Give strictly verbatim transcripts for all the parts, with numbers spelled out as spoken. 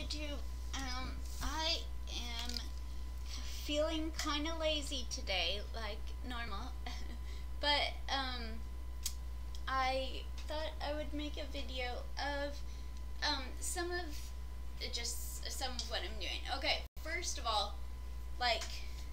YouTube. Um, I am feeling kind of lazy today, like normal, but um, I thought I would make a video of um, some of just some of what I'm doing. Okay, first of all, like,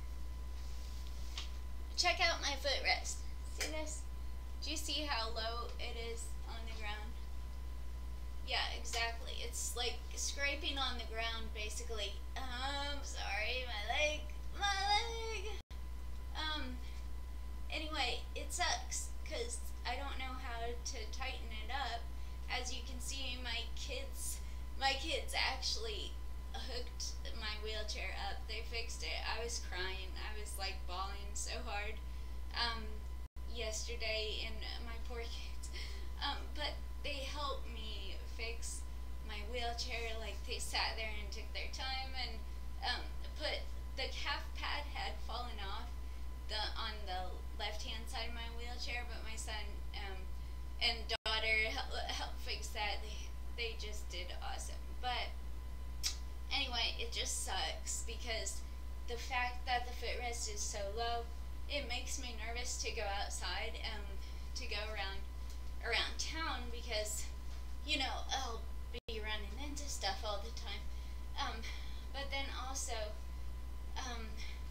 check out my footrest. See this? Do you see how low it is on the ground? Yeah, exactly. It's like scraping on the ground, basically. Um, sorry, my leg, my leg. Um, anyway, it sucks because I don't know how to tighten it up. As you can see, my kids, my kids actually hooked my wheelchair up. They fixed it. I was crying. I was like bawling so hard um, yesterday, and my poor kids. Um, but they helped me fix my wheelchair. Like, they sat there and took their time and um, put the calf pad had fallen off the on the left hand side of my wheelchair, but my son um, and daughter helped help fix that. They, they just did awesome. But anyway, it just sucks because the fact that the footrest is so low, it makes me nervous to go outside and to go around around town because, you know, I'll be running into stuff all the time. Um, but then also, um,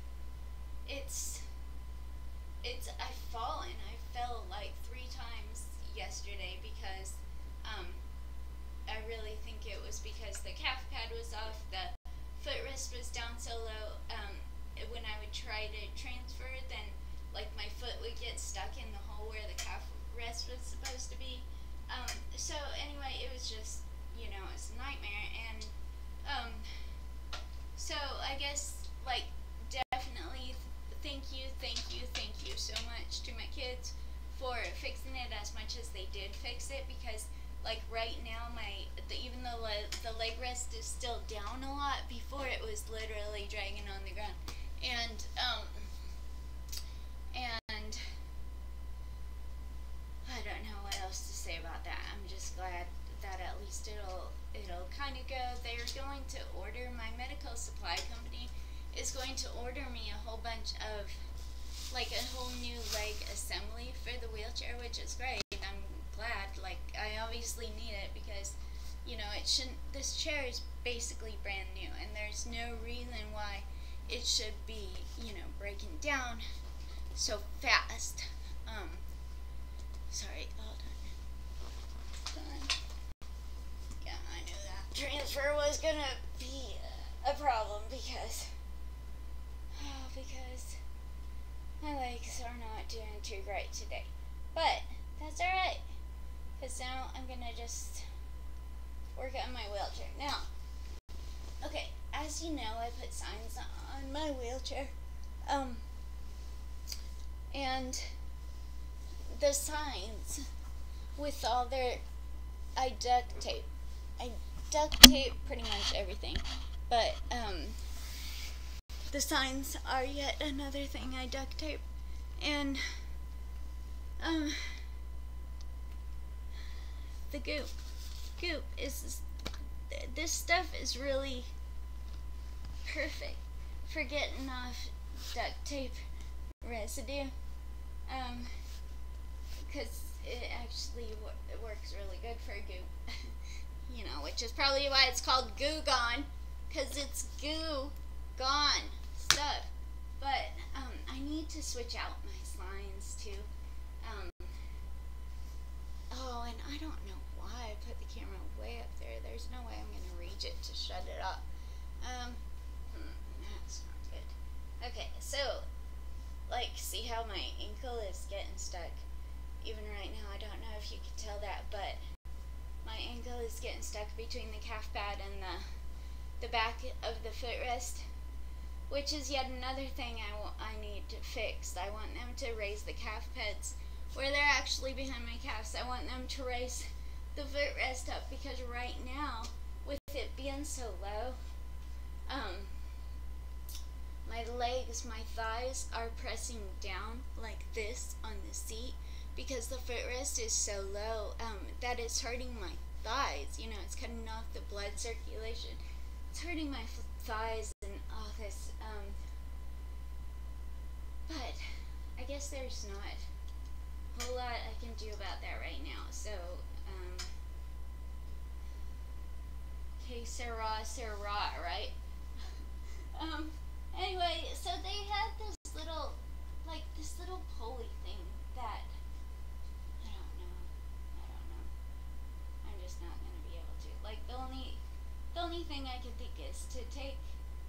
it's, it's, I've fallen. I fell like three times yesterday because, um, I really think it was because the calf pad was off, the footrest was down so low. Um, when I would try to transfer, then like my foot would get stuck in the hole where the calf rest was supposed to be. Um, so anyway, it was just, you know, it's a nightmare. And um, so I guess, like, definitely th- thank you, thank you, thank you so much to my kids for fixing it as much as they did fix it, because like right now my the, even though le- the leg rest is still down a lot, before it was literally dragging on the ground. And um and I don't know what else to say about that. I'm just glad that at least it'll it'll kind of go. They're going to order, my medical supply company is going to order me a whole bunch of, like, a whole new leg assembly for the wheelchair, which is great. I'm glad. Like, I obviously need it because, you know, it shouldn't, this chair is basically brand new, and there's no reason why it should be, you know, breaking down so fast. Um, sorry, hold on. Yeah, I knew that transfer was gonna be a problem because, oh, because my legs are not doing too great today. But that's alright, because now I'm gonna just work on my wheelchair. Now, okay, as you know, I put signs on my wheelchair. Um, and the signs, with all their, I duct tape. I duct tape pretty much everything. But, um, the signs are yet another thing I duct tape. And, um, the goop. Goop is, this stuff is really perfect for getting off duct tape residue. Um, because it actually wor- it works really good for goop. You know, which is probably why it's called Goo Gone, because it's goo gone stuff. But um, I need to switch out my signs too. Um, oh, and I don't know why I put the camera way up there. There's no way I'm going to reach it to shut it off. Um, hmm, that's not good. Okay, so, like, see how my ankle is getting stuck? Even right now, I don't know if you can tell that, but my ankle is getting stuck between the calf pad and the the back of the footrest, which is yet another thing I, w- I need to fix. I want them to raise the calf pads where they're actually behind my calves. I want them to raise the footrest up, because right now, with it being so low, um, my legs, my thighs are pressing down like this on the seat, because the footrest is so low um, that it's hurting my thighs. You know, it's cutting off the blood circulation it's hurting my thighs and all this. Um, but I guess there's not a whole lot I can do about that right now. So, um, que sera, sera, right? um, anyway, so they had this little, like, this little pulley thing that, I don't know, I don't know, I'm just not going to be able to, like, the only, the only thing I can think is to take,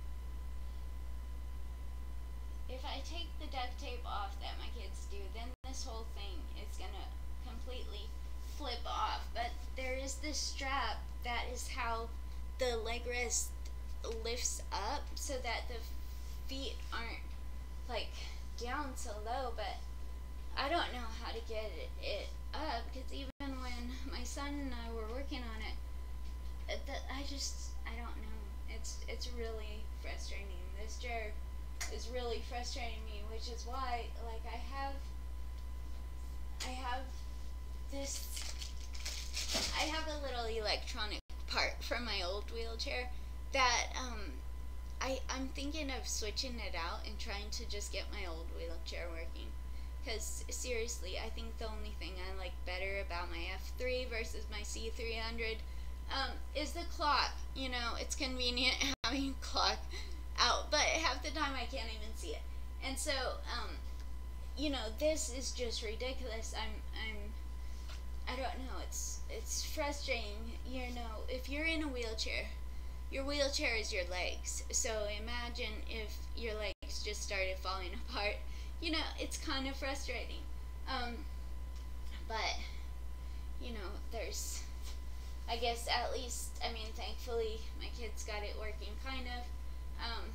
if I take the duct tape off that my kids do, then this whole thing is going to completely flip off. But there is this strap that is how the leg rest lifts up so that the feet aren't like down so low. But I don't know how to get it, it up, because even when my son and I were working on it, it the, I just, I don't know. It's, it's really frustrating. This chair is really frustrating me, which is why, like, I have, I have this, I have a little electronic part from my old wheelchair that, um, I, I'm thinking of switching it out and trying to just get my old wheelchair working. Because, seriously, I think the only thing I like better about my F three versus my C three hundred, um, is the clock. You know, it's convenient having a clock out, but half the time I can't even see it. And so, um, you know, this is just ridiculous. I'm, I'm, I don't know, it's, it's frustrating. You know, if you're in a wheelchair, your wheelchair is your legs. So imagine if your legs just started falling apart. You know, it's kind of frustrating. Um, but, you know, there's, I guess at least, I mean, thankfully my kids got it working kind of. Um,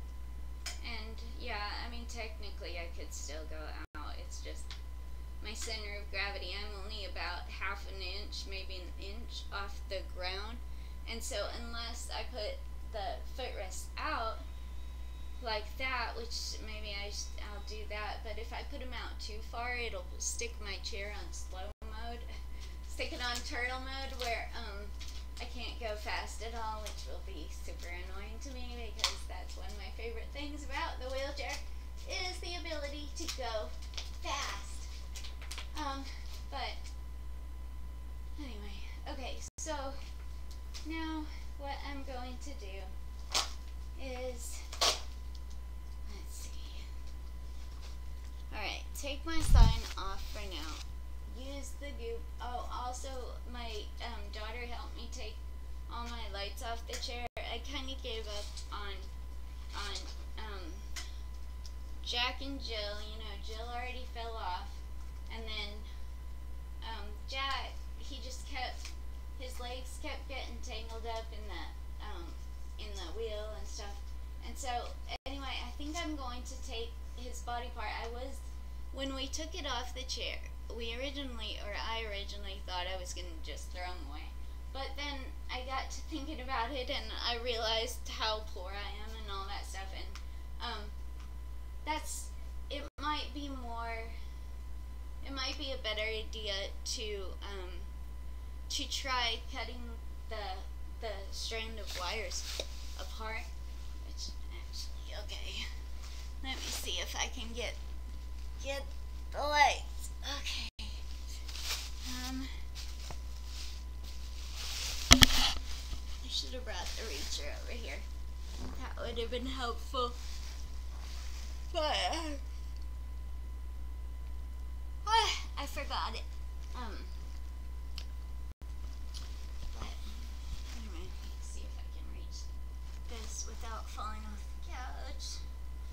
and yeah, I mean, technically I could still go out. It's just my center of gravity. I'm only about half an inch, maybe an inch off the ground. And so unless I put the footrest out like that, which maybe I sh I'll do that, but if I put them out too far, it'll stick my chair on slow mode, stick it on turtle mode, where um I can't go fast at all, which will be super annoying to me, because that's one of my favorite things about the wheelchair, is the ability to go fast. Um, but anyway, okay, so now what I'm going to do is, let's see, alright, take my sign off for now. Use the goop. Oh, also, my um, daughter helped me take all my lights off the chair. I kind of gave up on on um, Jack and Jill. You know, Jill already fell off, and then um, Jack, he just kept, his legs kept getting tangled up in the um, in the wheel and stuff. And so, anyway, I think I'm going to take his body part. I was, when we took it off the chair, we originally, or I originally thought I was going to just throw them away. But then I got to thinking about it, and I realized how poor I am and all that stuff. And um, that's, it might be more, it might be a better idea to um, to try cutting the the strand of wires apart. Which actually, okay, let me see if I can get get the lights. Okay. Um, I should have brought the reacher over here. That would have been helpful. But uh, oh, I forgot it. Um. But anyway, let's see if I can reach this without falling off the couch.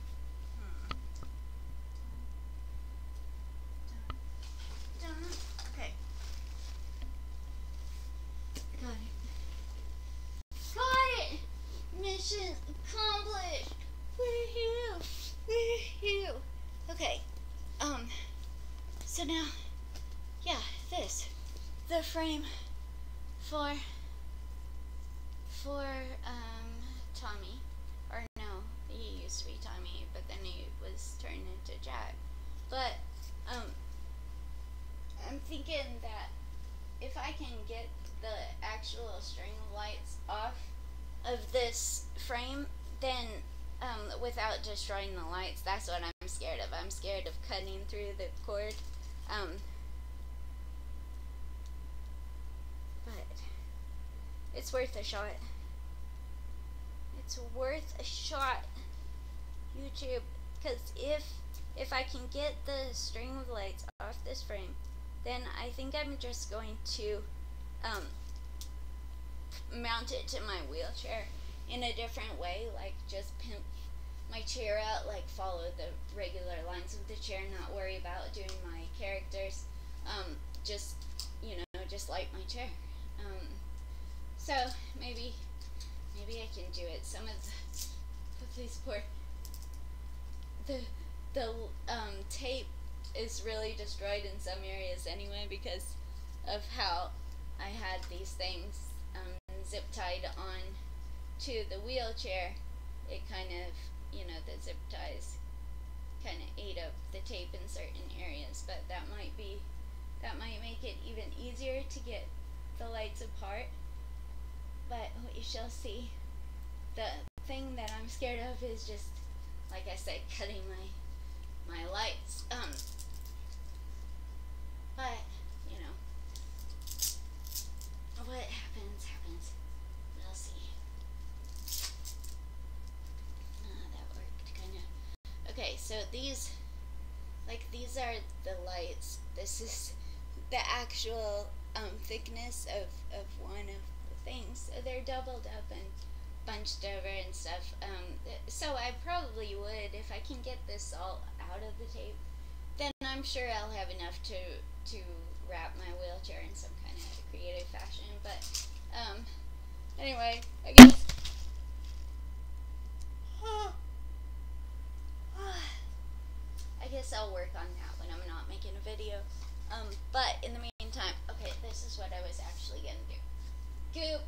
Okay. Got it. Got it! Mission accomplished! Woohoo! Woohoo! Okay. Um, so now, yeah, this. The frame for, for, um, Tommy. Or no, he used to be Tommy, but then he was turned into Jack. But, um, I'm thinking that if I can get the actual string lights off of this frame, then um, without destroying the lights. That's what I'm scared of. I'm scared of cutting through the cord. Um, but it's worth a shot. It's worth a shot, YouTube, because if if I can get the string of lights off this frame, then I think I'm just going to um, mount it to my wheelchair in a different way, like just pimp my chair out, like follow the regular lines of the chair, not worry about doing my characters, um, just, you know, just like my chair. Um, so maybe, maybe I can do it. Some of the, of these poor, the, the um, tape is really destroyed in some areas anyway because of how I had these things um, zip tied on to the wheelchair. It kind of, you know, the zip ties kind of ate up the tape in certain areas, but that might be, that might make it even easier to get the lights apart, but we shall see. The thing that I'm scared of is just, like I said, cutting my, my lights, um, but, you know, what happens, happens. We'll see. Ah, that worked, kind of. Okay, so these, like, these are the lights. This is the actual um, thickness of, of one of the things. So they're doubled up and bunched over and stuff. Um, so I probably would, if I can get this all out of the tape, then I'm sure I'll have enough to, to wrap my wheelchair in some kind of creative fashion. But um, anyway, I guess I guess I'll work on that when I'm not making a video. Um, but in the meantime, okay, this is what I was actually gonna do. Goop.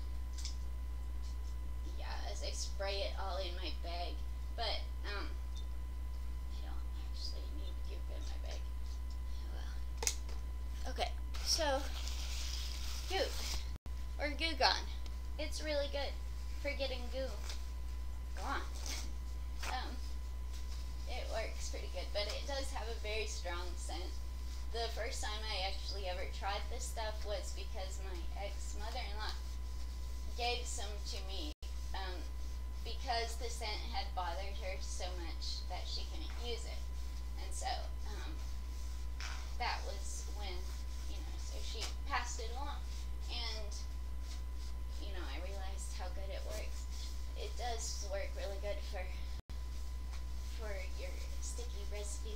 Yeah, as I spray it all in my bag. But um, I don't actually need goop in my bag. Oh well. Okay, so goop or Goo Gone. It's really good for getting goo gone. um, it works pretty good, but it does have a very strong scent. The first time I actually ever tried this stuff was because my ex-mother-in-law gave some to me um, because the scent had bothered her so much that she couldn't use it. And so um, that was when, you know, so she passed it along. And, you know, I realized how good it works. It does work really good for, for your sticky residue,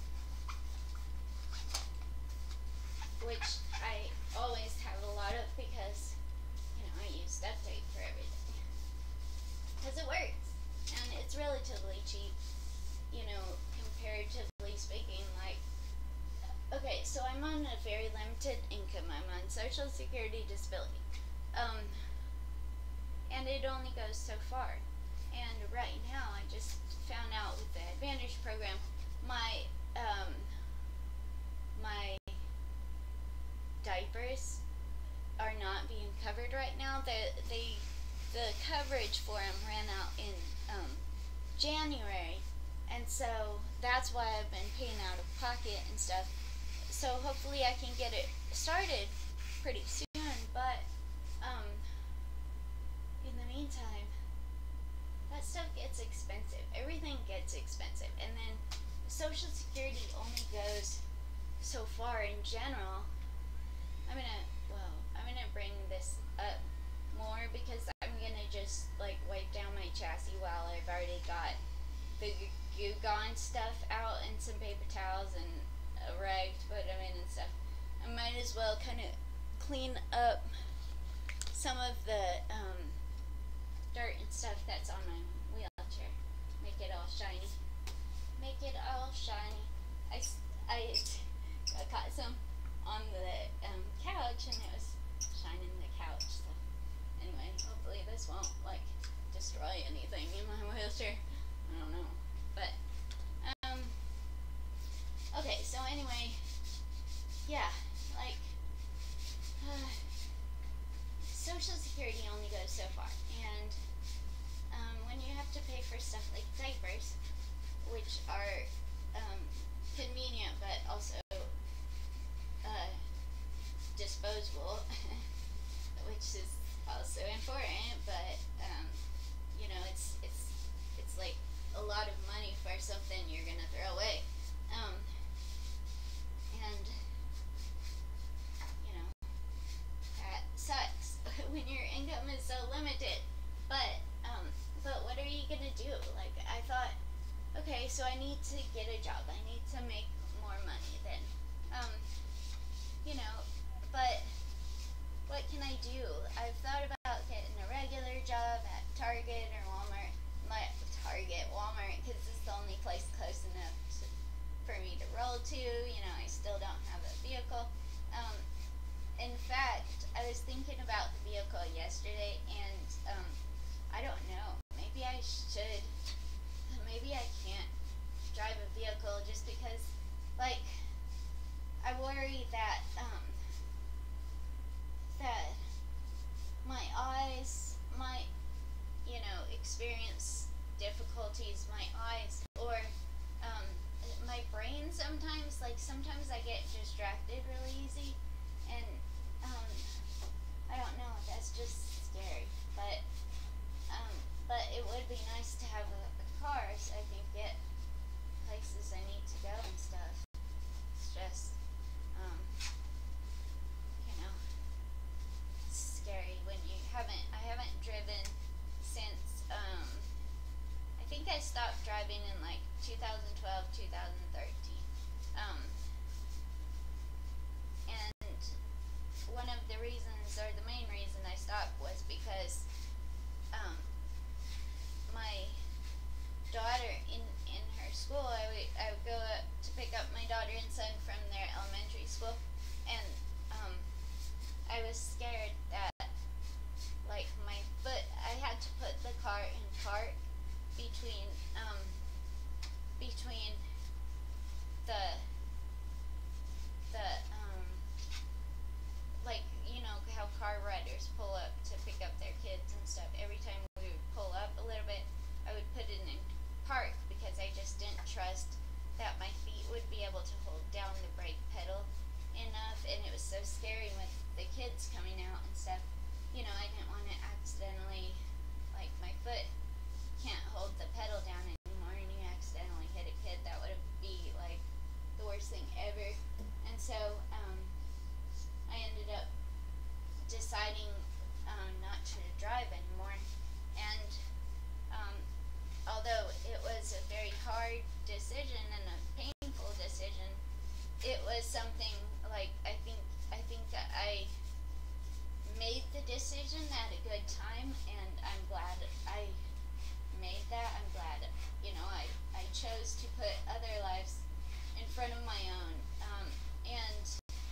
which I always have a lot of because, you know, I use duct tape for everything. Because it works. And it's relatively cheap, you know, comparatively speaking. Like, okay, so I'm on a very limited income. I'm on Social Security disability. Um, and it only goes so far. And right now, I just found out with the Advantage program, my, um, my diapers are not being covered right now. The they the coverage for them ran out in um, January, and so that's why I've been paying out of pocket and stuff. So hopefully I can get it started pretty soon. But um, in the meantime, that stuff gets expensive. Everything gets expensive, and then Social Security only goes so far in general. I'm gonna, well, I'm gonna bring this up more because I'm gonna just, like, wipe down my chassis while I've already got the Goo Gone stuff out and some paper towels and a rag to put them in and stuff. I might as well kind of clean up some of the um, dirt and stuff that's on my wheelchair. Make it all shiny. Make it all shiny. I, I, I caught some on the um, couch and it was shining the couch. So anyway, hopefully this won't like destroy anything in my wheelchair. I don't know, but um okay, so anyway, yeah, like uh, Social Security only goes so far, and lot of money for something you're gonna throw away. Um, and you know that sucks when your income is so limited. But um, but what are you gonna do? Like I thought, okay, so I need to get a job. I need to make more money then. Um, you know, but what can I do? I've thought about getting a regular job at Target or Walmart. My Target, Walmart, because it's the only place close enough to, for me to roll to. You know, I still don't have a vehicle. Um, in fact, I was thinking about the vehicle yesterday, and um, I don't know. Maybe I should. Maybe I can't drive a vehicle just because, like, I worry that um, that my eyes might, you know, experience difficulties. My eyes or um, my brain sometimes. Like sometimes I get distracted really easy, and um, I don't know. That's just scary, but. Um, but it would be nice to have a, a car so I can get places I need to go and stuff. It's just, um, you know, it's scary when you haven't, I haven't driven since, um, I think I stopped driving in like two thousand twelve, two thousand thirteen. Um, and one of the reasons, or the main reason I stopped was because Um, my daughter in, in her school, I would, I would go up to pick up my daughter and son from their elementary school, and um, I was scared that, like, my foot, I had to put the car in park between, um, between the, the, um, like, you know, how car riders pull up to pick up their kids and stuff. Every time we would pull up a little bit, I would put it in park because I just didn't trust that my feet would be able to hold down the brake pedal enough, and it was so scary with the kids coming out and stuff. You know, I didn't want to accidentally, like, my foot can't hold the pedal down anymore, and you accidentally hit a kid. That would be, like, the worst thing ever. And so, um, I ended up deciding um, not to drive anymore, and um, although it was a very hard decision and a painful decision, it was something, like, I think I think that I made the decision at a good time, and I'm glad I made that. I'm glad, you know, I, I chose to put other lives in front of my own, um, and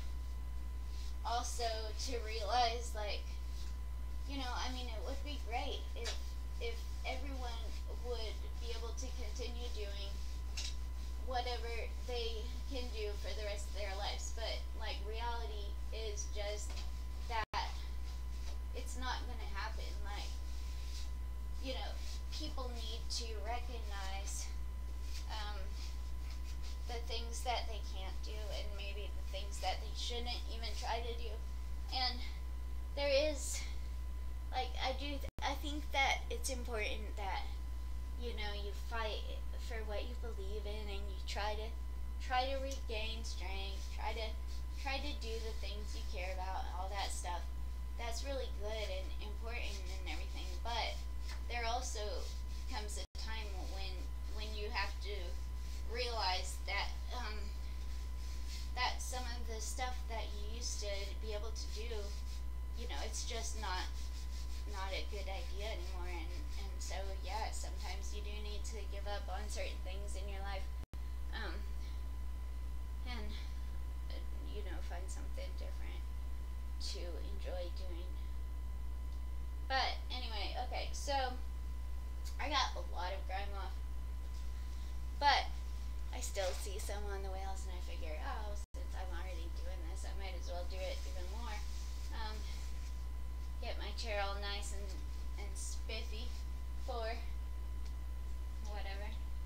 also to realize, like, you know, I mean, it would be great if if everyone would be able to continue doing whatever they can do for the rest of their lives, but, like, reality is just that it's not going to happen. Like, you know, people need to recognize um, the things that they can't do, and maybe the things that they shouldn't even try to do. And there is, like, I do, th- I think that it's important that, you know, you fight for what you believe in, and you try to, try to regain strength, try to, try to do the things you care about, all that stuff. That's really good and important and everything, but there also comes a time when, when you have to realize that, um, that some of the stuff that you used to be able to do, you know, it's just not not a good idea anymore, and, and so, yeah, sometimes you do need to give up on certain things in your life, um, and, uh, you know, find something different to enjoy doing. But, anyway, okay, so, I got a lot of grime off, but I still see some on the whales, and I figure, oh, since I'm already doing this, I might as well do it even more. Um, get my chair all nice and, and spiffy for whatever.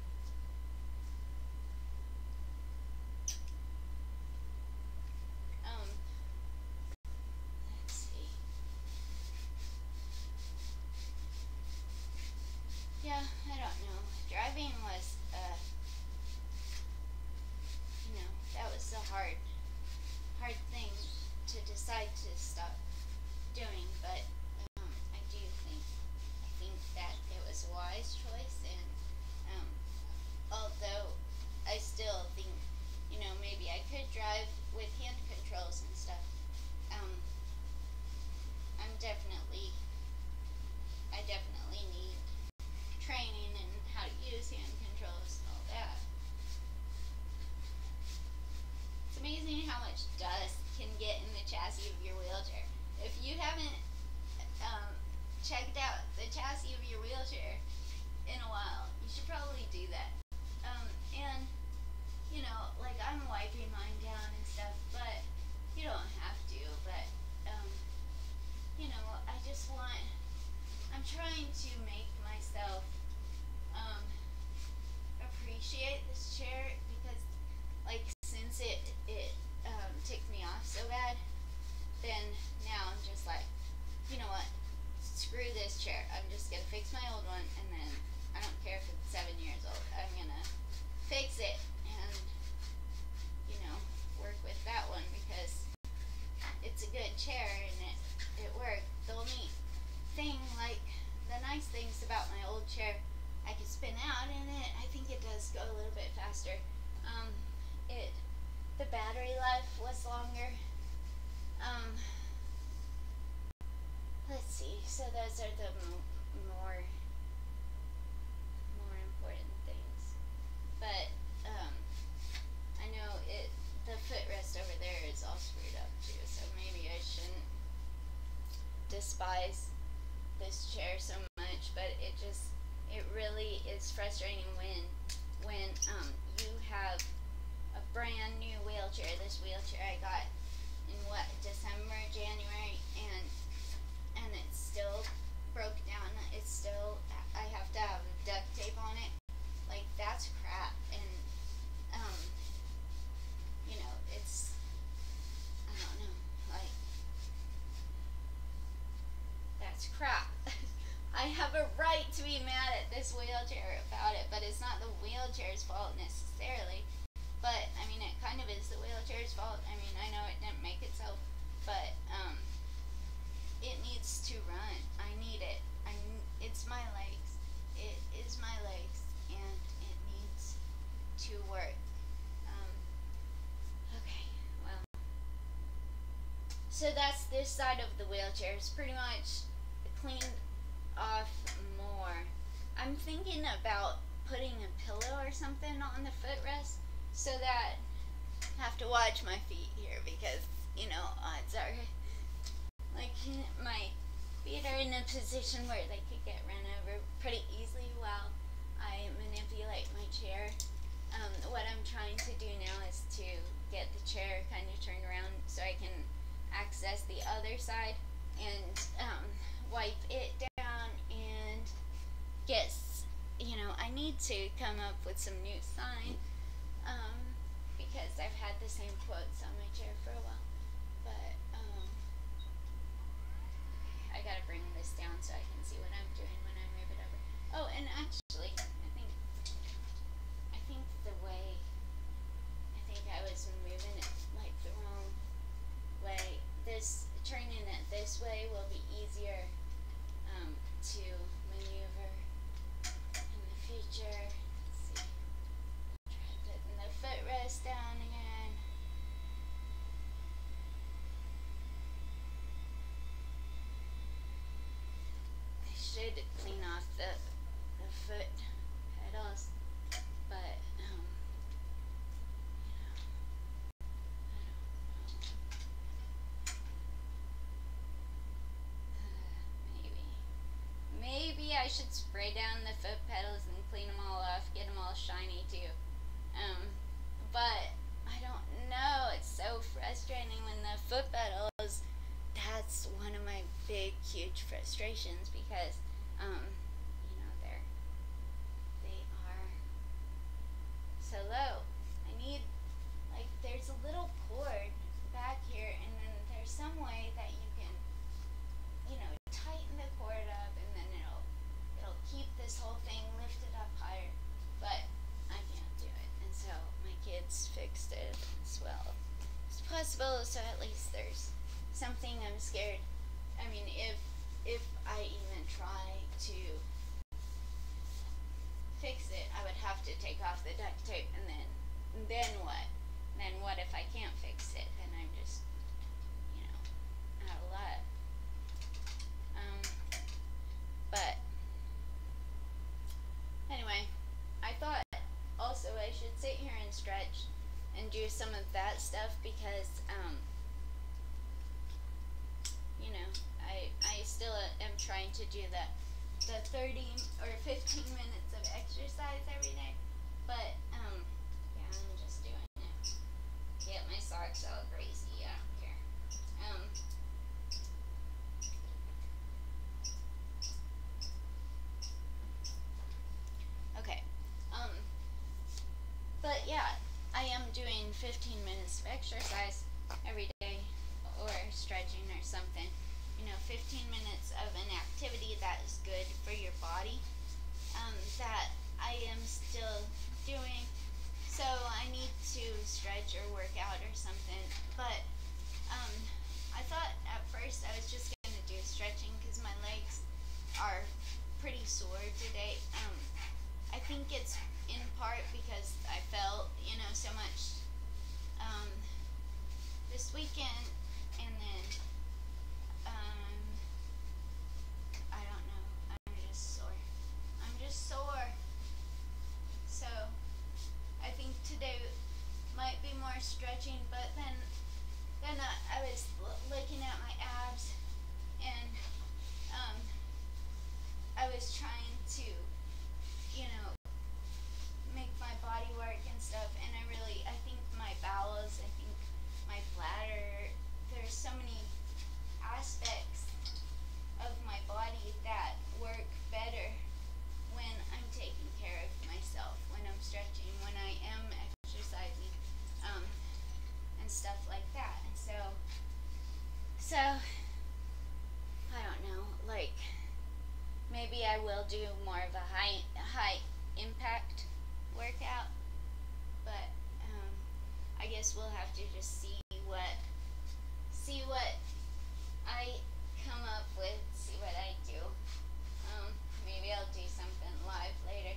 Um, let's see. Yeah, I don't know. driving was, uh, you know, that was a hard, hard thing to decide to stop doing, but um, I do think, I think that it was a wise choice, and um, although I still think, you know, maybe I could drive with hand controls and stuff, um, I'm definitely, I definitely need training in how to use hand controls and all that. It's amazing how much dust can get in the chassis of your wheelchair. If you haven't um, checked out the chassis of your wheelchair in a while, you should probably do that. Um, and, you know, like I'm wiping mine down and stuff, but you don't have to, but, um, you know, I just want, I'm trying to make myself um, appreciate this chair because, like, since it, it um, ticked me off so bad, then now I'm just like, you know what, screw this chair. I'm just going to fix my old one, and then I don't care if it's seven years old. I'm going to fix it and, you know, work with that one because it's a good chair and it, it worked. The only thing, like, the nice things about my old chair, I could spin out in it. I think it does go a little bit faster. Um, it, the battery life was longer. Um, let's see. So those are the m- more, more important things. But um, I know it. The footrest over there is all screwed up too. So maybe I shouldn't despise this chair so much. But it just, it really is frustrating when, when um, you have a brand new wheelchair. This wheelchair I got in what, December, January, and and it's still broke down. It's still, I have to have duct tape on it. Like, that's crap. And um, you know, it's, I don't know, like, that's crap. I have a right to be mad at this wheelchair about it, but it's not the wheelchair's fault necessarily. But, I mean, it kind of is the wheelchair's fault. I mean, I know it didn't make itself, but, um, it needs to run. I need it. I, it's my legs. It is my legs, and it needs to work. Um, okay, well. So that's this side of the wheelchair. It's pretty much cleaned off more. I'm thinking about putting a pillow or something on the footrest so that I have to watch my feet here because, you know, odds are, like, my feet are in a position where they could get run over pretty easily while I manipulate my chair. Um, what I'm trying to do now is to get the chair kind of turned around so I can access the other side and um, wipe it down and get, you know, I need to come up with some new sign um, because I've had the same quotes on my chair for a while. But, um, I gotta bring this down so I can see what I'm doing when I move it over. Oh, and actually, I think, I think the way, I think I was moving it like the wrong way. This, turning it this way will be easier um, to maneuver in the future. Let's see. Try putting the footrest down again. I should clean off the, the foot pedals, but um, you know, I don't know. Uh, maybe, maybe I should spray down the foot pedals and clean them all off, get them all shiny too. Um, but I don't know. It's so frustrating when the foot pedals. That's one of my big, huge frustrations because, um, you know, they're, they are so low. I need, like, there's a little cord back here, and then there's some way that you can, you know, tighten the cord up, and then it'll, it'll keep this whole thing lifted up higher. have to take off the duct tape, and then then what? Then what if I can't fix it? Then I'm just, you know, out of luck. Um, but anyway, I thought also I should sit here and stretch and do some of that stuff because, um, you know, I I still am trying to do the the thirty or fifteen minutes of exercise every day, but um, yeah, I'm just doing it. Get my socks all crazy. I don't care. Um. Okay. Um. But yeah, I am doing fifteen minutes of exercise every day, or stretching or something. You know, fifteen minutes of an activity that is good for your body, um, that I am still doing. So I need to stretch or work out or something. But um, I thought at first I was just going to do stretching because my legs are pretty sore today. Um, I think it's in part because I felt, you know, so much um, this weekend, and then um, I don't know, I'm just sore. I'm just sore. So I think today might be more stretching, but then then I, I was l- looking at my abs, and um, I was trying to, you know, make my body work and stuff, and I really, I think my bowels, I think my bladder, there's so many aspects of my body that work better when I'm taking care of myself, when I'm stretching, when I am exercising, um, and stuff like that. And so, so, I don't know, like, maybe I will do more of a high, high impact workout, but, um, I guess we'll have to just see what, see what I come up with, see what I do. Um, maybe I'll do something live later.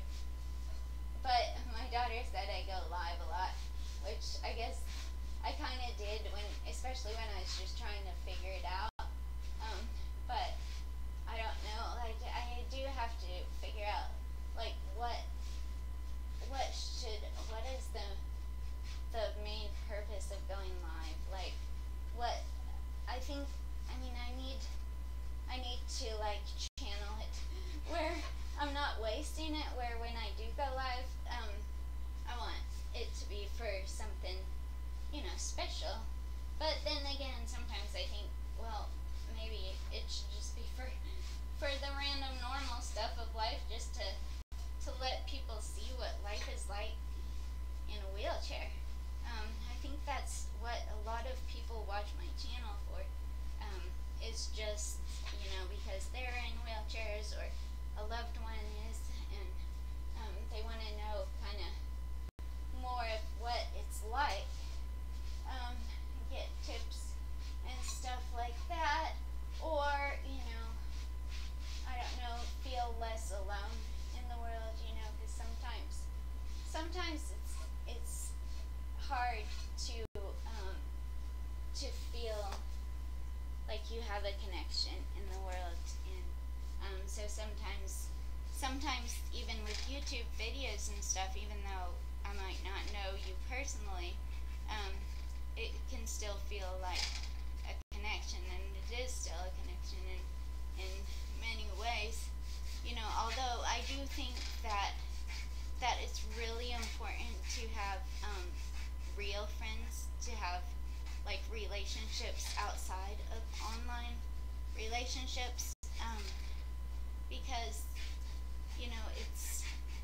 But my daughter said I go live a lot, which I guess I kind of did when, especially when I was just trying to figure it out. Um, but I don't know. Like, I do have to figure out, like, what, what should, what is the, the main purpose of going live? Like, what, I think, I mean, I need, I need to, like, channel it where I'm not wasting it, where when I do go live, um, I want it to be for something, you know, special. But then again, sometimes I think, well, maybe it should just be for, for the random normal stuff of life, just to, to let people see what life is like in a wheelchair. Um, I think that's what a lot of people watch my channel for. Um, is just, you know, because they're in wheelchairs or a loved one is, and um, they want to know kind of more of what it's like, um, get tips and stuff like that, or, you know, I don't know, feel less alone in the world, you know, because sometimes, sometimes it's, it's hard to, um, to feel like you have a connection in the world, and um, so sometimes, sometimes even with YouTube videos and stuff, even though I might not know you personally, um, it can still feel like a connection, and it is still a connection in, in many ways, you know, although I do think that, that it's really important to have um, real friends, to have like relationships outside of online relationships, um, because, you know, it's,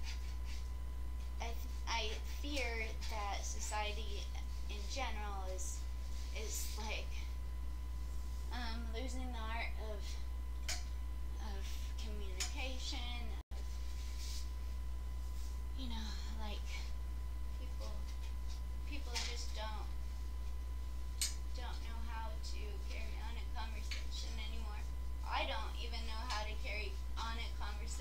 I, I fear that society in general is, is like, um, losing the art of, of communication, of, you know, like, people, people just don't, don't know how to carry on a conversation anymore. I don't even know how to carry on a conversation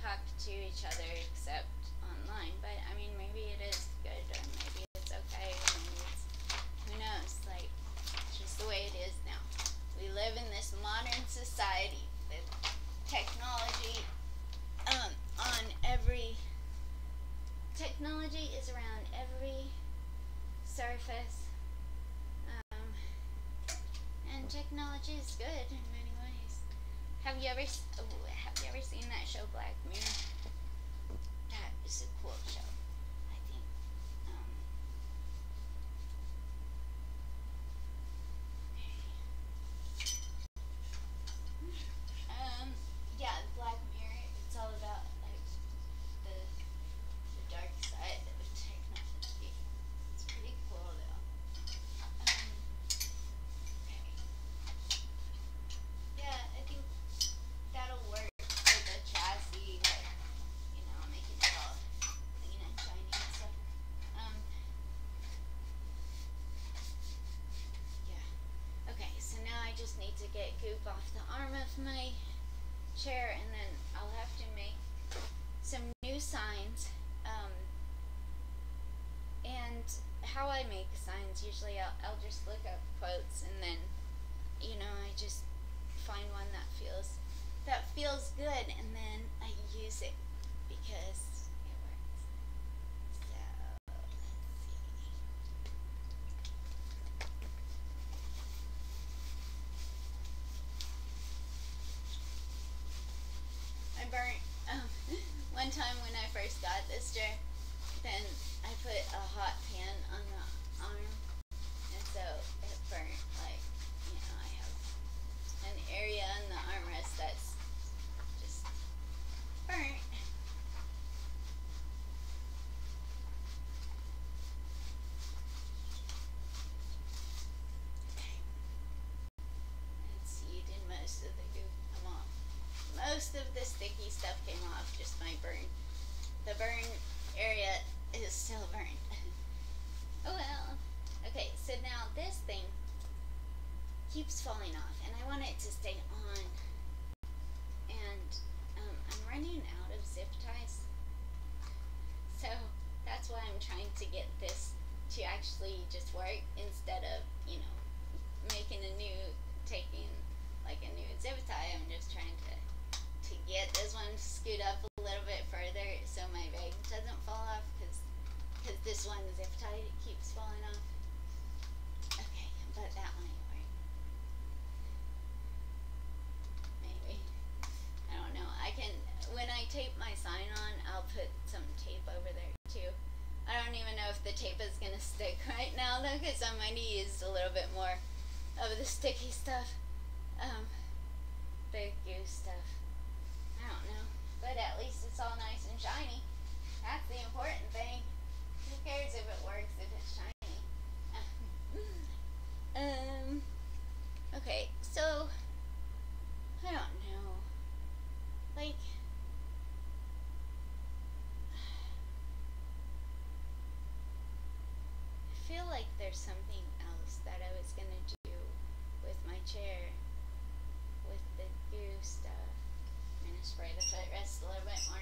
talk to each other except online. But I mean, maybe it is good, or maybe it's okay, or maybe it's, who knows? Like, it's just the way it is now. We live in this modern society with technology um, on every. Technology is around every surface, um, and technology is good in many ways. Have you ever have you ever seen that show Black Mirror? That is a cool show, I think. Um, um, yeah, Black Mirror. It's all about like the the dark side of technology. It's pretty cool though. Um, okay. Yeah, I think that'll work for the chassis, like, you know, making it all clean and shiny and stuff. Um, yeah. Okay, so now I just need to get goop off the arm of my chair, and then I'll have to make some new signs. Um, and how I make signs, usually I'll, I'll just look up quotes, and then, you know, I just find one that feels that feels good, and then I use it because it works. So let's see. I burnt um, one time when I first got this chair. Then I put a hot pan on the arm, and so it burnt. Like, you know, I have an area in the armrest that's just burnt. Okay. Let's see, did most of the goop come off? Most of the sticky stuff came off, just my burn. The burn area is still burned. Oh well. Okay, so now this thing keeps falling off, and I want it to stay on. And um, I'm running out of zip ties, so that's why I'm trying to get this to actually just work instead of, you know, making a new, taking like a new zip tie. I'm just trying to to get this one to scoot up a little bit further so my bag doesn't fall off, because because this one zip tie keeps falling off. Okay, but that might work. Maybe. I don't know. I can, when I tape my sign on, I'll put some tape over there too. I don't even know if the tape is going to stick right now though, because I might have used a little bit more of the sticky stuff. Um, the goo stuff. I don't know. But at least it's all nice and shiny. That's the important thing. Who cares if it works if it's shiny? um, okay, so, I don't know. Like, I feel like there's something else that I was gonna do with my chair, with the goo stuff. I'm gonna spray the footrest a little bit more.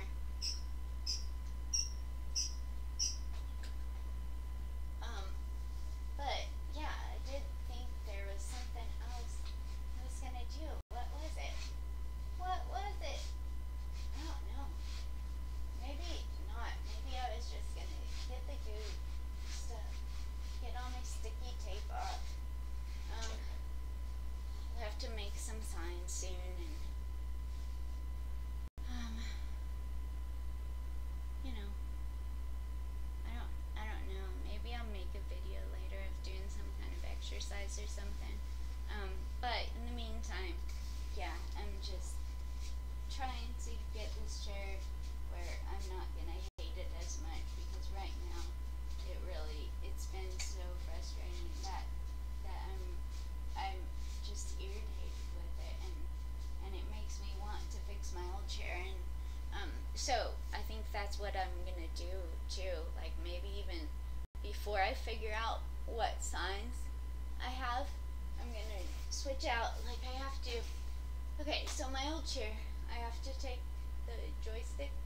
Um, but yeah, I did think there was something else I was gonna do. What was it? What was it? I don't know. Maybe not. Maybe I was just gonna get the goo stuff, get all my sticky tape off. Um, I'll have to make some signs soon, and um, you know, I don't, I don't know. Maybe I'll make a video later of doing some kind of exercise or something. Um, but in the meantime, yeah, I'm just trying to get this chair where I'm not gonna hate it as much, because right now it really, it's been so frustrating that that I'm I'm just irritated with it, and and it makes me want to fix my old chair. And um so I think that's what I'm gonna do too, like maybe even before I figure out what signs I have, I'm gonna switch out. Like, I have to, okay, so my old chair, I have to take the joystick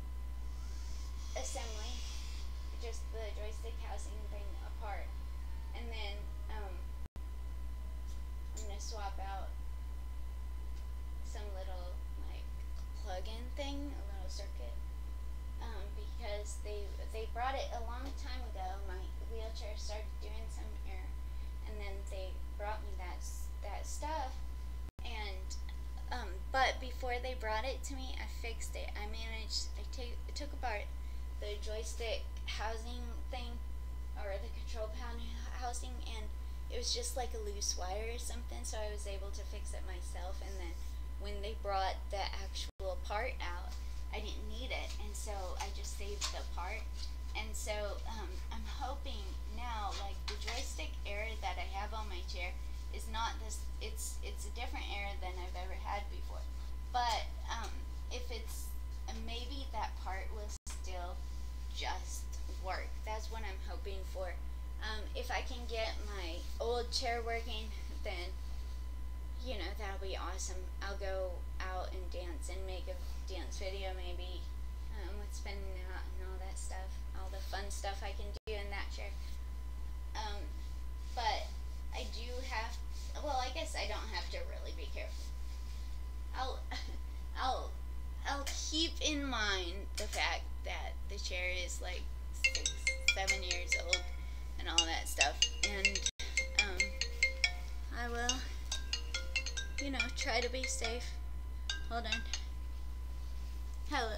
assembly, just the joystick housing thing apart, and then um, I'm gonna swap out some little like plug-in thing, a little circuit, um, because they they brought it a long time ago. My wheelchair started doing some error, and then they brought me that that stuff, and um, but before they brought it to me, I fixed it. I managed. I take I took apart the joystick housing thing, or the control panel housing, and it was just like a loose wire or something, so I was able to fix it myself. And then when they brought the actual part out, I didn't need it, and so I just saved the part. And so um, I'm hoping now, like the joystick error that I have on my chair is not this, it's it's a different error than I've ever had before. But um, if it's, uh, maybe that part will still just work. That's what I'm hoping for. Um, if I can get my old chair working, then, you know, that'll be awesome. I'll go out and dance and make a dance video maybe, um, with spinning out and all that stuff, all the fun stuff I can do in that chair. Um, but I do have, well, I guess I don't have to really be careful. I'll, I'll, I'll keep in mind the fact that the chair is like six, seven years old and all that stuff, and um, I will, you know, try to be safe. Hold on. Hello.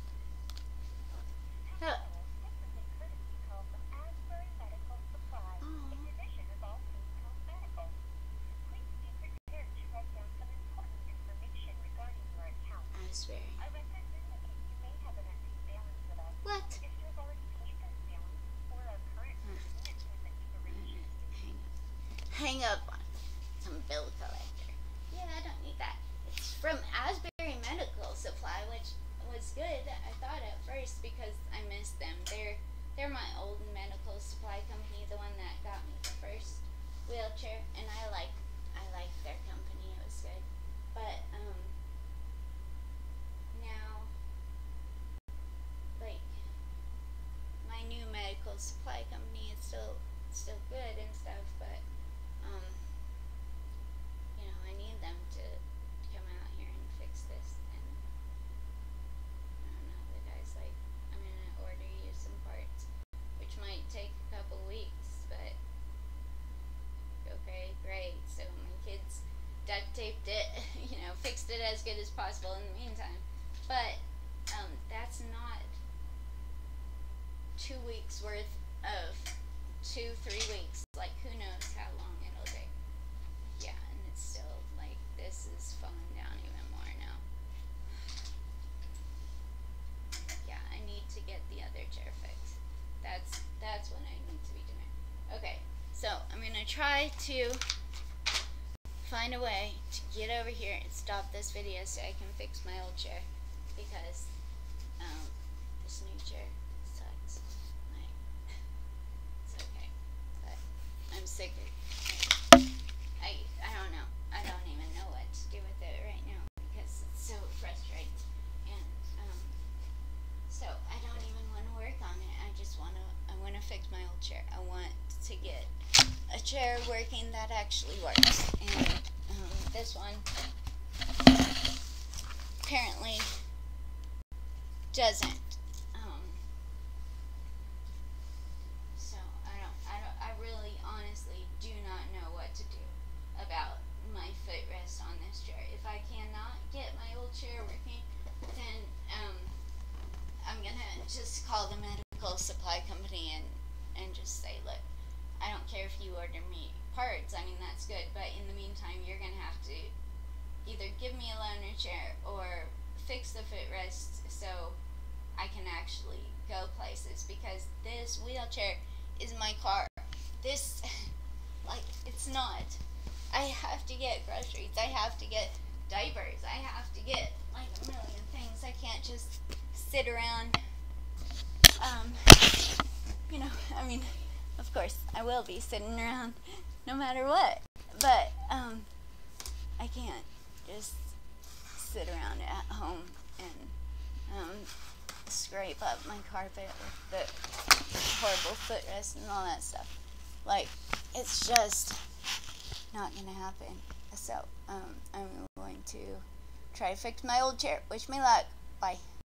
Hello. Asbury. What? Hang up on some bill collector. Yeah, I don't need that. It's from Asbury Medical Supply, which was good, I thought at first, because I missed them. They're they're my old medical supply company, the one that got me the first wheelchair, and I like I like their company. It was good, but um now, like, my new medical supply company is still still good and stuff, but um you know, I need them to come out here and fix this. And I don't know, the guy's like, I'm gonna order you some parts, which might take a couple weeks, but okay, great. So my kids duct taped it, you know, fixed it as good as possible in the meantime. But um, that's not two weeks worth of two, three weeks. Like, who knows how long it'll take. Yeah, and it's still, like, this is falling down even more now. Yeah, I need to get the other chair fixed. That's, that's what I need to be doing. Okay, so I'm going to try to find a way to get over here and stop this video so I can fix my old chair, because um, this new chair sucks. Like, it's okay, but I'm sick of it. I, I don't know. I don't even know what to do with it right now, because it's so frustrating. And um, so I don't even want to work on it. I just want to, I want to fix my old chair. I want to get a chair working that actually works. And um, this one apparently doesn't. Um, so I don't, I don't, I really honestly do not know what to do about my footrest on this chair. If I cannot get my old chair working, then um, I'm gonna just call the medical supply company and, and just say, look, I don't care if you order me parts, I mean, that's good, but in the meantime, you're gonna have to either give me a loaner chair or fix the footrest so I can actually go places, because this wheelchair is my car. This, like, it's not. I have to get groceries, I have to get diapers, I have to get, like, a million things. I can't just sit around, um, you know, I mean, of course, I will be sitting around no matter what, but, um, I can't just sit around at home and, um, scrape scrape up my carpet with the horrible footrest and all that stuff. Like, it's just not gonna happen. So, um, I'm going to try to fix my old chair. Wish me luck. Bye.